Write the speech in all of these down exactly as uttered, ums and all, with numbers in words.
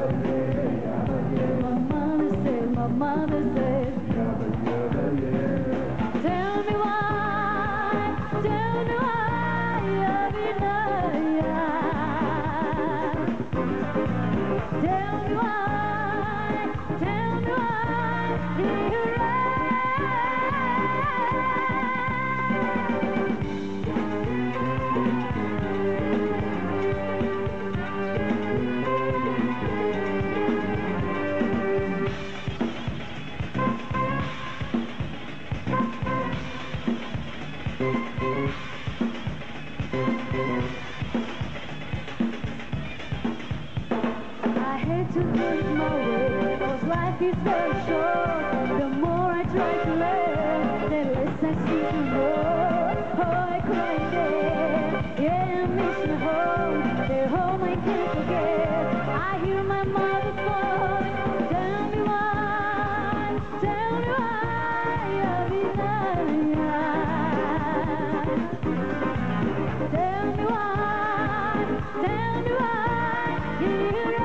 My mother said, my mother said, tell me why, tell me why, Abinaya. Tell me why, tell me why, here I I hate to lose my way, cause life is very short. The more I try to learn, the less I seem to know. Oh, I cry there, yeah, I miss my home, the home I can't forget. I hear my mother's voice, tell me why, tell me why, Abinaya. Tell me why, tell me why, here I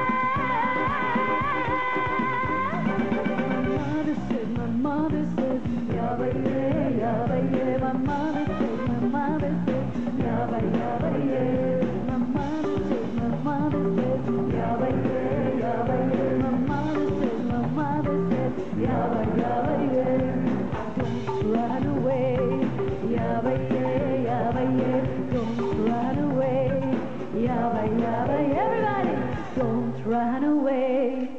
my mother said, yabba yeah, yabba yeah. My mother said, my mother said, yabba yabba yeah. My mother said, my mother said, yabba yeah, yabba yeah. My mother said, my mother said, yabba yabba yeah. Don't run away, yabba yeah, yabba yeah. Don't run away, yabba yabba. Everybody, don't run away.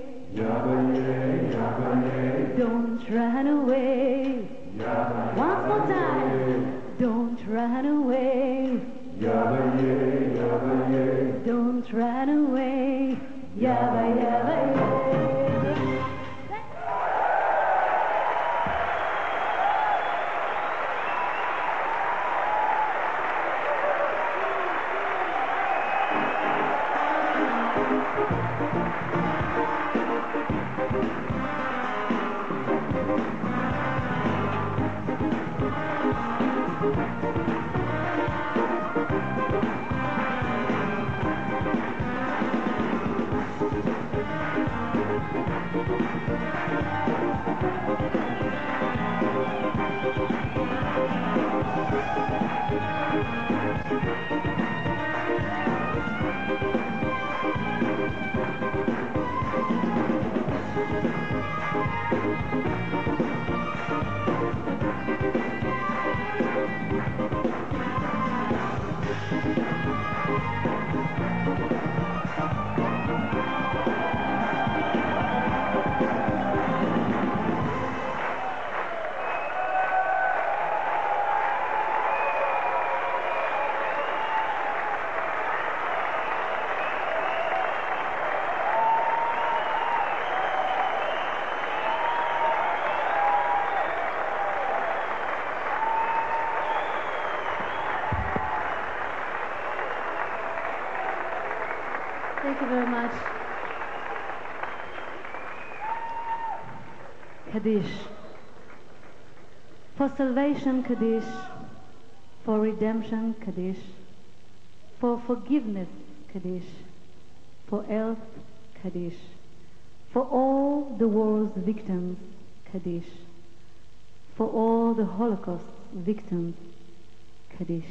Don't run away. Once more time. Don't run away. Don't run away. Yabba yabba yeah. Thank you very much. Kaddish. For salvation, Kaddish. For redemption, Kaddish. For forgiveness, Kaddish. For health, Kaddish. For all the war's victims, Kaddish. For all the Holocaust victims, Kaddish.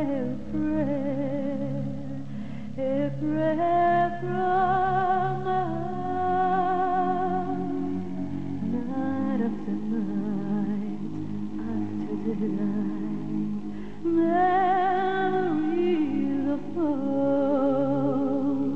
a prayer from my heart, night after night after daylight, memories of home.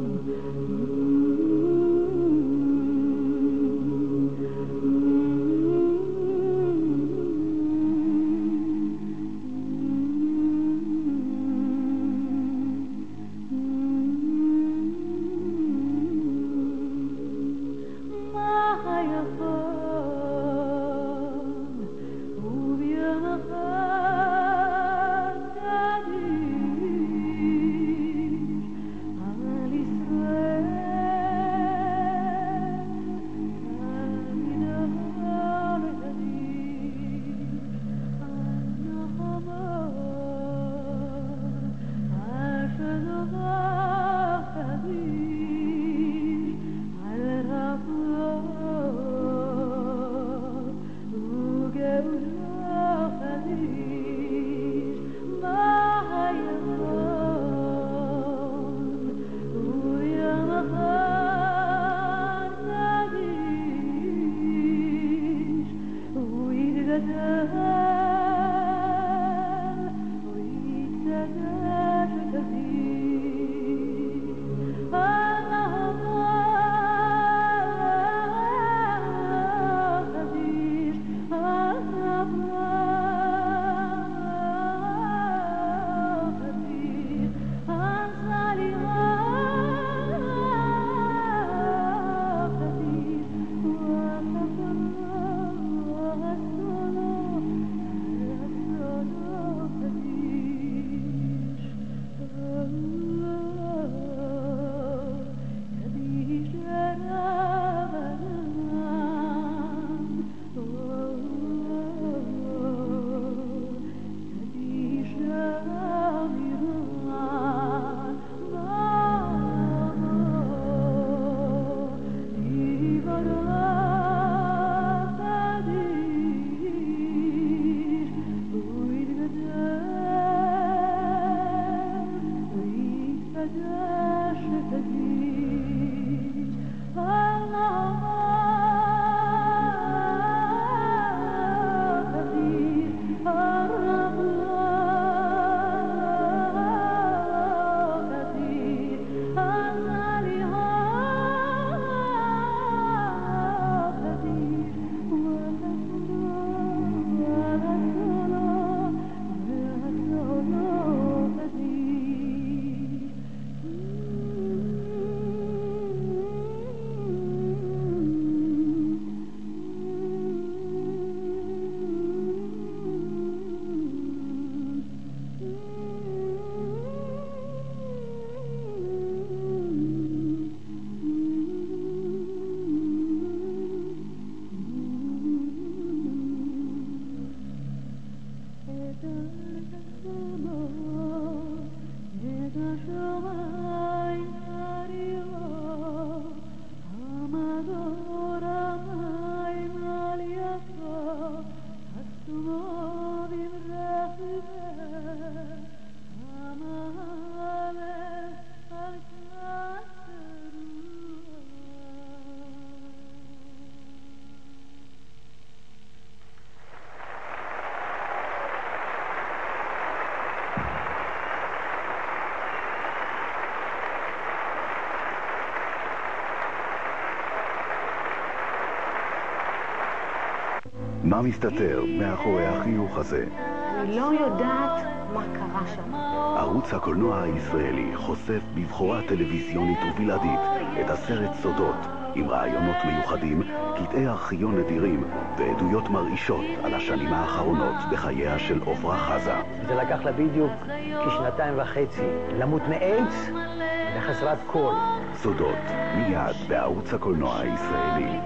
מה מסתתר מאחורי החיוך הזה? אני לא יודעת מה קרה שם. ערוץ הקולנוע הישראלי חושף בבחורה טלוויזיונית ובלעדית את הסרט סודות, עם רעיונות מיוחדים, קטעי ארכיון נדירים ועדויות מרעישות על השנים האחרונות בחייה של עופרה חזה. זה לקח לה בדיוק כשנתיים וחצי למות מאיידס וחסרת קול. סודות, מיד בערוץ הקולנוע הישראלי.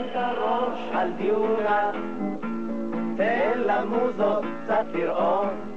על דיונה, תן למוזות קצת לראות